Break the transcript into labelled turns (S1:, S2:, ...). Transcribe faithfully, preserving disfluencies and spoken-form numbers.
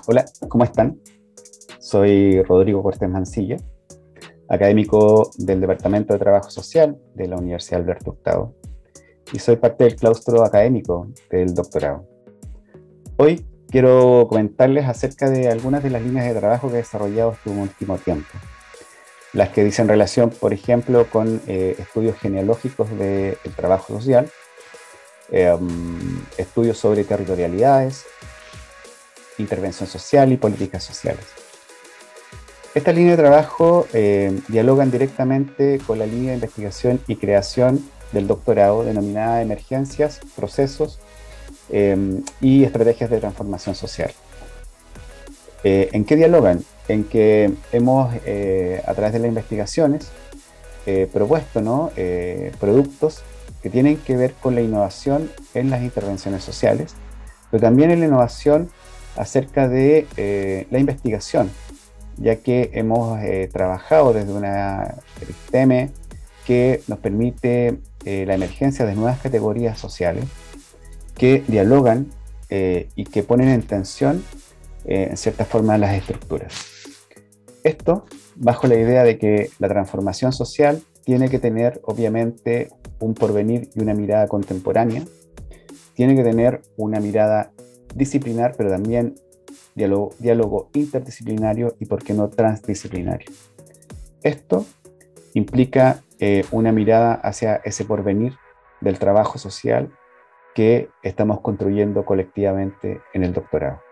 S1: Hola, ¿cómo están? Soy Rodrigo Cortés Mancilla, académico del Departamento de Trabajo Social de la Universidad Alberto Hurtado, y soy parte del claustro académico del doctorado. Hoy quiero comentarles acerca de algunas de las líneas de trabajo que he desarrollado este último tiempo, las que dicen relación, por ejemplo, con eh, estudios genealógicos del trabajo social, eh, um, estudios sobre territorialidades, intervención social y políticas sociales. Esta línea de trabajo eh, dialogan directamente con la línea de investigación y creación del doctorado denominada Emergencias, Procesos eh, y Estrategias de Transformación Social. Eh, ¿En qué dialogan? En que hemos, eh, a través de las investigaciones, eh, propuesto ¿no? eh, productos que tienen que ver con la innovación en las intervenciones sociales, pero también en la innovación acerca de eh, la investigación, ya que hemos eh, trabajado desde una episteme que nos permite eh, la emergencia de nuevas categorías sociales que dialogan eh, y que ponen en tensión, eh, en cierta forma, las estructuras. Esto bajo la idea de que la transformación social tiene que tener, obviamente, un porvenir y una mirada contemporánea, tiene que tener una mirada disciplinar, pero también diálogo, diálogo interdisciplinario y, por qué no, transdisciplinario. Esto implica eh, una mirada hacia ese porvenir del trabajo social que estamos construyendo colectivamente en el doctorado.